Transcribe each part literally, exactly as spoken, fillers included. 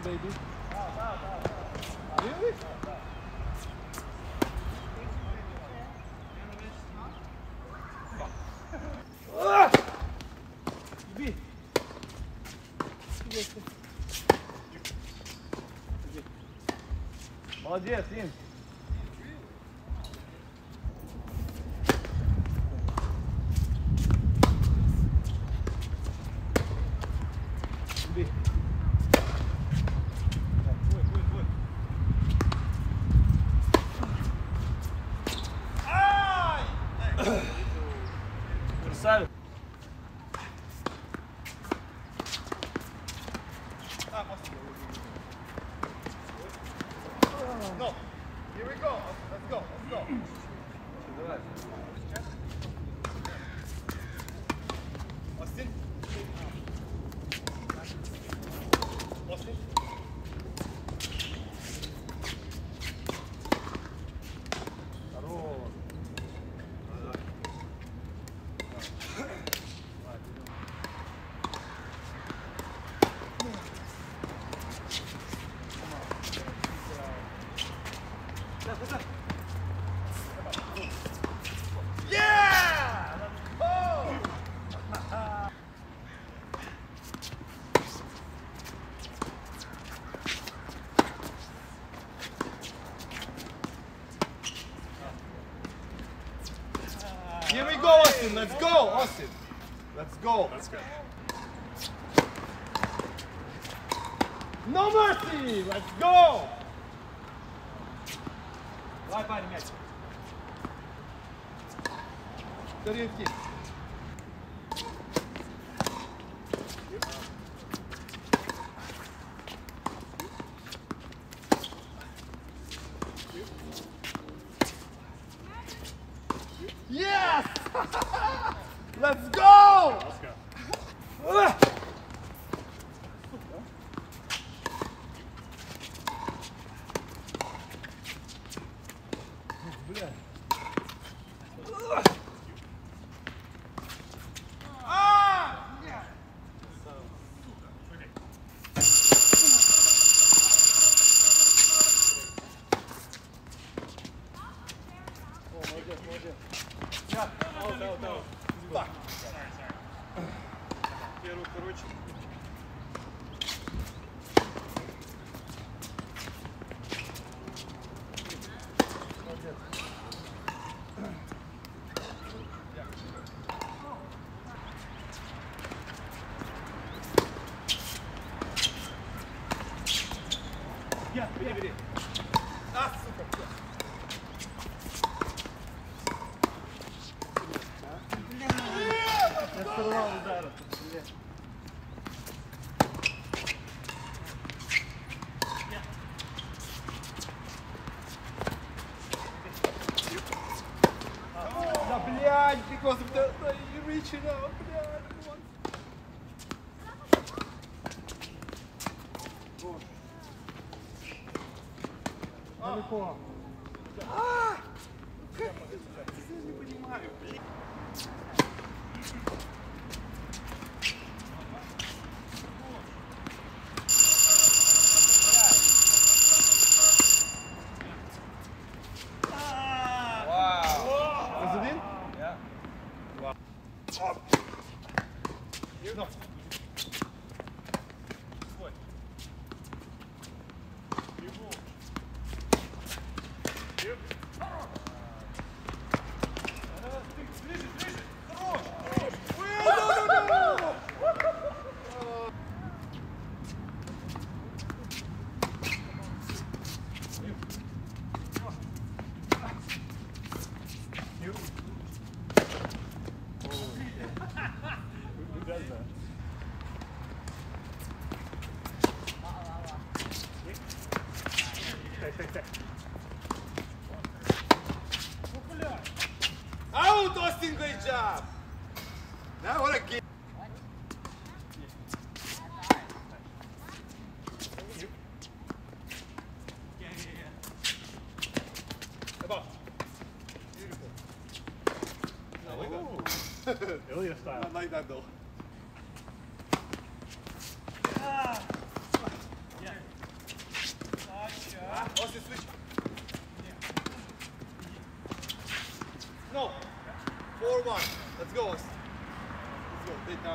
baby. Really? Иди. Молодец, Ин. Иди. Твой, твой, твой. Ай! Красавец. No. Here we go. Let's go. Let's go. Austin. Austin. Здорово. Yeah! Let's go! Here we go, Austin. Let's go, Austin. Let's go. That's good. No mercy. Let's go. Давай, парень, мяч. Тарелки. Yes! Let's go! Let's go. Uh. Бля. А! О, молодец, молодец. Yeah. Oh, no, no. Fuck. Sorry, sorry. Первый, короче. Молодец. Я, бери, бери. А, сука, все. Я сорвал удар. Да, блядь, because of the, the you reaching out, блядь. Далеко. А! Как? Я не понимаю, блин. Was it in? Yeah. Wow. Oh. No. Свой. Его. Yep. Ближе, ближе. Хорош. Who does that? Stay, stay, stay. Out, Austin, great job. Now what a game. Beautiful. I like that. Ilya style. I like that though. Ah. Yeah. Да.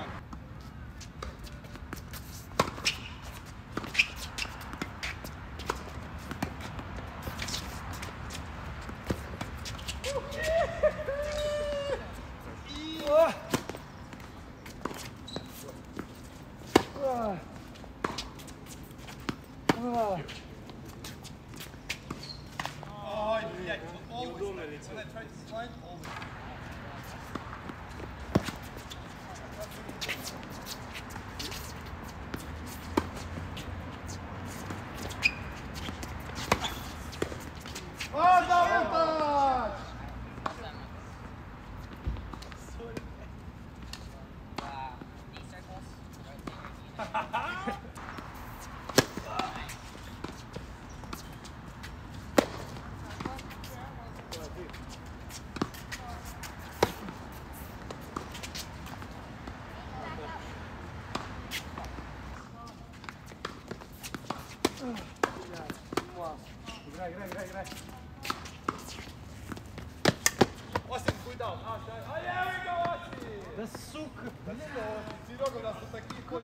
Ой, блядь, always. When I try to slide, always. Играй, играй, играй, играй. Осим, куй дал. А, there we go, Осим! Да сука! Серега, у нас тут такие